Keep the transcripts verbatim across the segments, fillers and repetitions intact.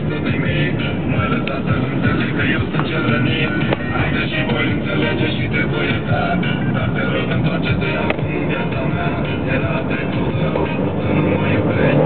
spus nimic. M-ai lăsat să înțeleg că eu sunt cel rănit. Haide și voi înțelege și te voi ierta, dar te rog întoarce-te acum în viața mea. Era trecută, să nu mă iubești.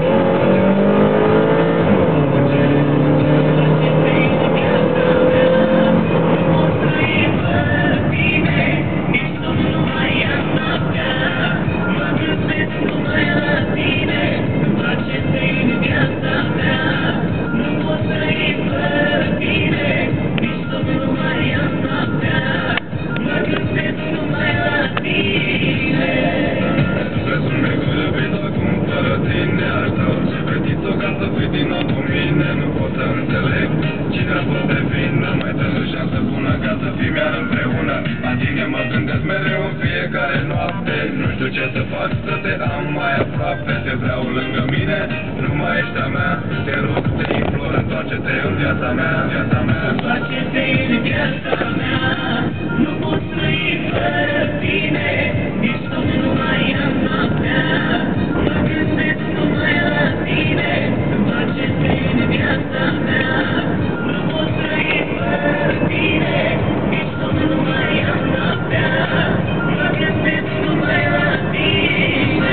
Mă gândesc mereu în fiecare noapte. Nu știu ce să fac să te am mai aproape. Te vreau lângă mine, nu mai ești a mea. Te rog, te implor, întoarce-te în viața mea, viața mea. Întoarce-te în viața mea. Nu pot trăi fără tine. Nici somn nu mai am noaptea. Mă gândesc numai la tine. Întoarce-te în viața mea. Nu pot trăi fără tine. Nici somn nu mai am noaptea. Mă gândesc numai la tine.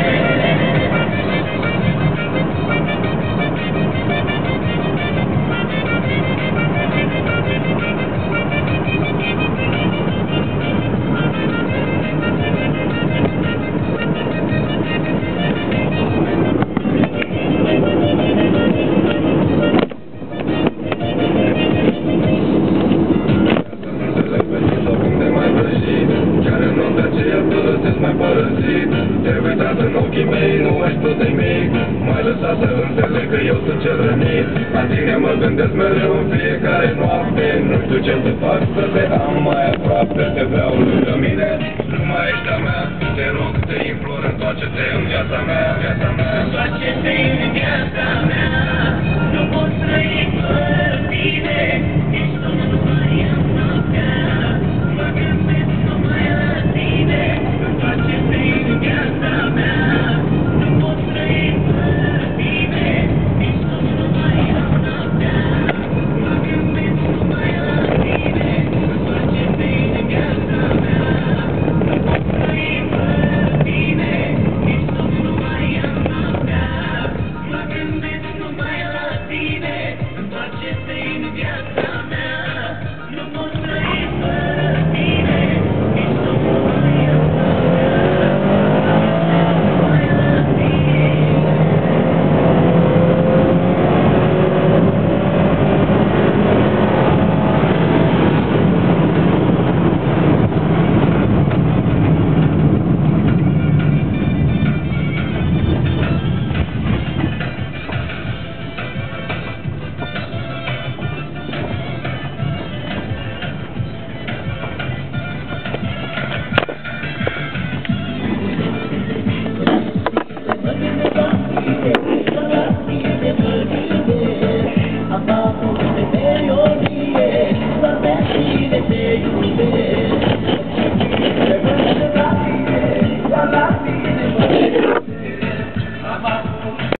Te-ai uitat în ochii mei, nu ai spus nimic. M-ai lăsat să înțeleg că eu sunt cel rănit. La tine mă gândesc mereu în fiecare noapte. Nu știu ce să fac să te am mai aproape. Te vreau lângă mine, nu mai ești a mea. Te rog, te implor, întoarce-te în viața mea, viața mea. Întoarce-te în viața mea.